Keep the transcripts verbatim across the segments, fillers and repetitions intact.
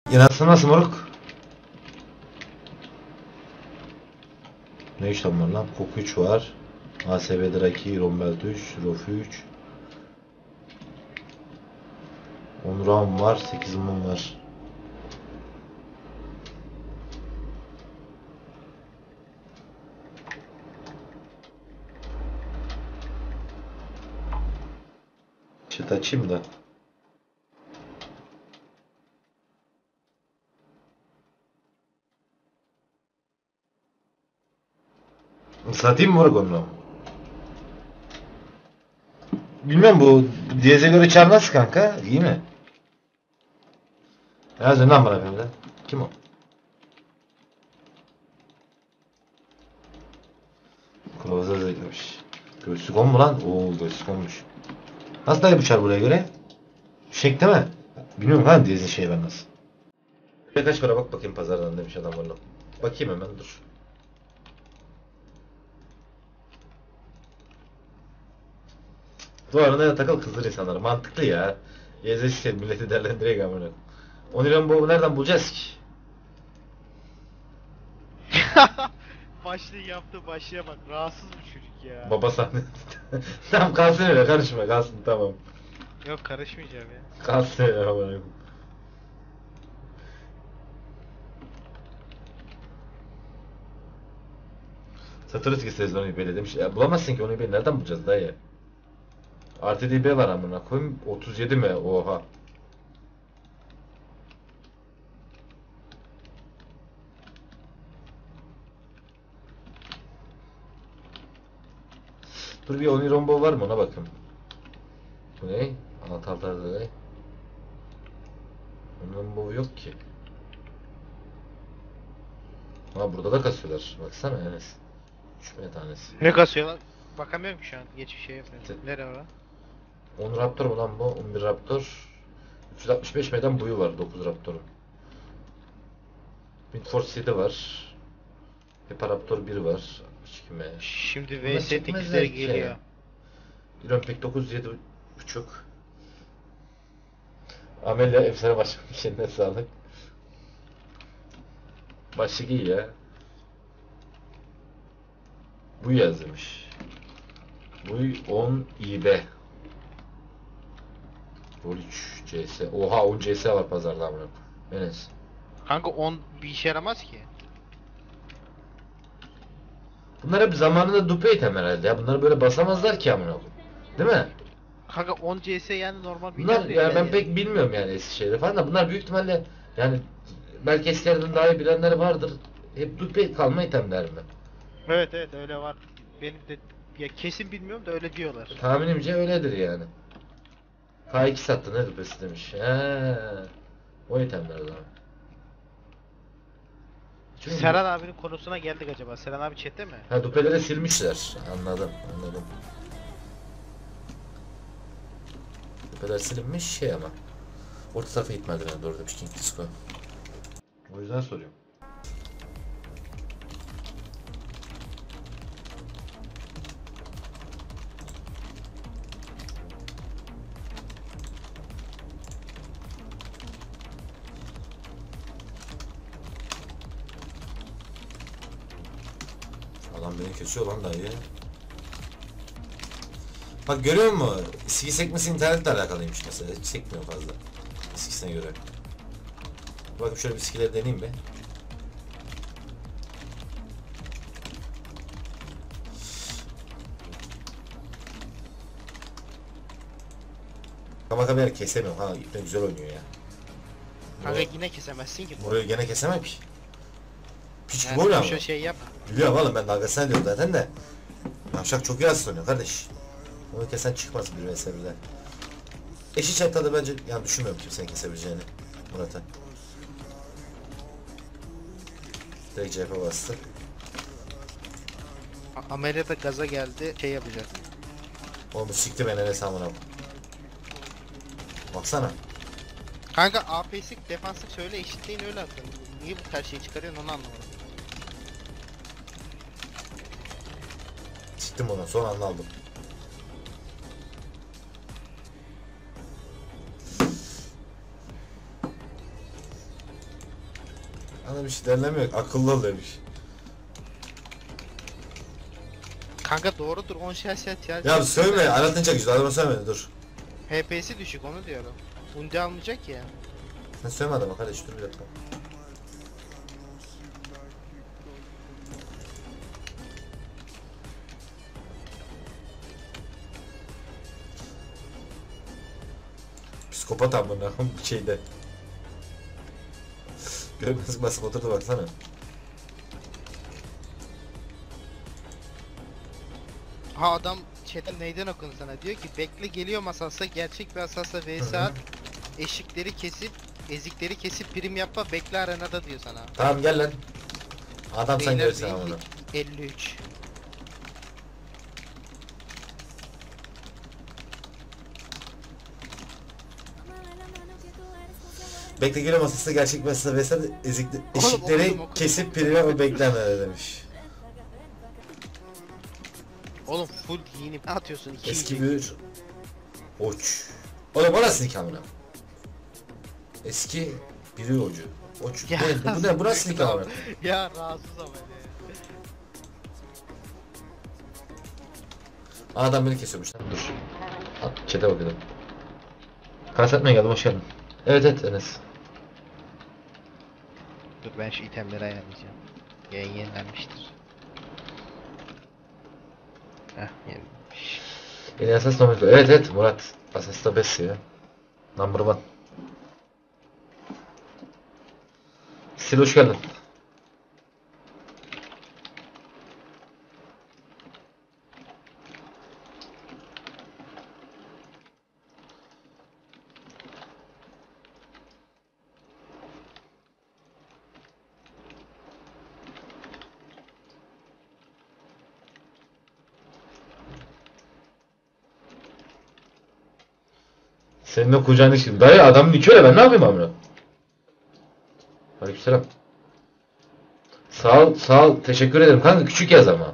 Yanası nasıl moruk? Ne işlem var lan? Koku üç var. A S B Draki, Rombelt üç, Rofi üç. Onurağım var, sekiz mum var. Chat açayım da. Satayım mı moruk onu? Bilmem bu diyeze göre çar nasıl kanka? İyi mi? Yazın lan bana efendim. Kim o? Kılavuza zevklemiş. Göğüslük on mu lan? Oo göğüslük olmuş. Nasıl dayı bu çar buraya göre? Şek değil mi? Bilmiyorum lan diyezin şey ben nasıl. Bir kaç para bak bakayım pazardan demiş adam bana. Bakayım hemen dur. Duvarına takıl kızdır insanları. Mantıklı ya. Yeze işte milleti derlendirek amına. on lira bu nereden bulacağız ki? Başlığı yaptı başlığa bak. Rahatsız bu çocuk ya. Baba sahne. Tamam kalsın öyle karışma kalsın tamam. Yok karışmayacağım ya. Kalsın öyle amına. Satırız ki sezonu İB'de demiş. Ya bulamazsın ki onu İB'yi nereden bulacağız dayı? Artı D B var amına koyayım. otuz yedi mi? Oha. Dur bir Oni Rombo var mı ona bakayım. Bu ne? Anahtarlarda ne? Oni Rombo yok ki. Ha burada da kasıyorlar. Baksana Enes. üç bin tanesi. Ne kasıyorlar? Bakamıyorum ki şu an. Geçmiş şey yapmıyorum. Nere ora? on Raptor mu lan bu? on bir Raptor. üç yüz altmış beş meden boyu var dokuz Raptor'un. Midforce yedi var. Heparaptor bir var. altmış iki M. Şimdi Bunlar V S çekmezler tekizleri ki. geliyor. Ironpek dokuz yedi buçuk. Amelia efsane başlamış. Eline sağlık. Başlık iyi ya. Bu yazmış. Bu on İ B. Rol üç C S. Oha on C S var pazarda amına. Enes. Kanka on bir işe yaramaz ki. Bunlar hep zamanında dupe item herhalde ya. Bunları böyle basamazlar ki amına. Değil mi? Kanka on C S yani normal bir Bunlar item yani değil ben pek bilmiyorum yani Eskişehir'de falan da bunlar büyük ihtimalle yani belki eskilerden daha iyi bilenler vardır. Hep dupe kalma itemler mi? Evet evet öyle var. Benim de ya kesin bilmiyorum da öyle diyorlar. Tahminimce öyledir yani. K iki sattı ne dupesi demiş. He. O itemlerden. Çünkü Serhan abinin konusuna geldik acaba. Serhan abi chatte mi? ha dupeleri silmişler. Anladım, anladım. Dupeler silinmiş şey ama. Orta tarafa gitmedi bana doğru demiş King Disco. O yüzden soruyorum. Adam beni kesiyor lan dayı. Bak görüyor musun? İski sekmesi internetle alakalıymış mesela. Hiç sekmiyor fazla. Eskisine göre. Bakın şöyle bir iskileri deneyeyim be. Kama kamera kesemiyorum ha. İpne güzel oynuyor ya. Kanka yine kesemezsin ki. Burayı gene kesemem ki. Piç gibi Yani oynuyor ama. şu şey yap. Biliyorum oğlum ben dalgasına diyorum zaten de. Yavşak çok iyi asıl oynuyor kardeş. Onu kesen çıkmaz bir meselede. Eşi çattadı bence yani düşünmüyorum kimsenin kesebileceğini Murat'a. Direkt C F bastı. A- Amerika'da gaza geldi şey yapacak. Oğlum sikti beni ne samına. Baksana. Kanka A P S'lik defanslık söyle eşitleyin öyle atın. Niye bu her şeyi çıkarıyorsun onu anlamadım. Siktim onu son anda aldım. Ana bir şey denilemiyor. Akıllı ol demiş. Kanka doğrudur on şahsiyet ya. Ya sövme, anlatınca güzel, adama sövme, dur. H P'si düşük onu diyorum. Undi almayacak ya. Sen sövme adama kardeş, dur bir dakika. Psikopat amına bir şeyde. Görmezlik basıp oturdu baksana. Ha adam chat'in neyden okun sana diyor ki bekle geliyor masası gerçek bir asasla vs at. Eşikleri kesip ezikleri kesip prim yapma bekle arenada diyor sana. Tamam gel lan. Adam sen Beyler görürsün elli amına. elli üç. Bekle geliyor masası gerçek masası vesaire ezikli, eşikleri okudum, okudum. kesip pirine o bekleme demiş. Oğlum full giyinip ne atıyorsun iki Eski yiyecek. bir oç. Oğlum o nasıl nikah amına? Eski biri ocu. Oç. Ya, Bu ne? Bu ne? Bu nasıl nikah amına? Ya rahatsız ama ya. Adam beni kesiyormuş lan. Dur. At, chat'e bakalım. Kastetmeye geldim, hoş geldin. Evet evet Enes. Dur ben şu itemleri ayarlayacağım. Yayın yenilenmiştir. Heh yenilenmiş. Yeni Asas Nomiko. Evet evet Murat. Asas'ta best ya. Number one. Sil hoş geldin. Senin de kucağına şimdi. Dayı adam nikiyor ya, ben ne yapayım amına? Aleykümselam. Sağ ol, sağ ol. Teşekkür ederim kanka, küçük yaz ama.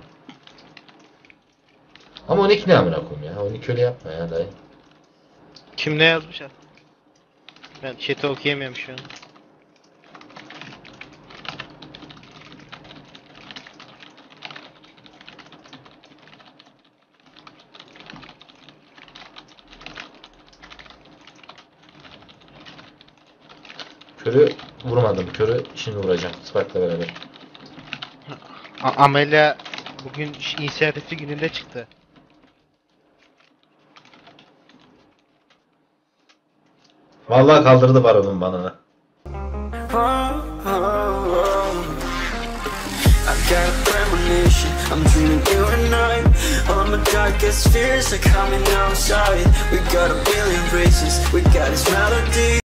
Ama on iki ne amına koyayım ya? on iki öyle yapma ya dayı. Kim ne yazmış ha? Ben chat'i okuyamıyorum şu an. Körü vurmadım. Körü şimdi vuracağım. Spike'la beraber. A Amelia bugün inisiyatifli gününde çıktı. Vallahi kaldırdı baronun banana. I've got a premonition, I'm dreaming you and I. All my darkest fears are coming outside. We got a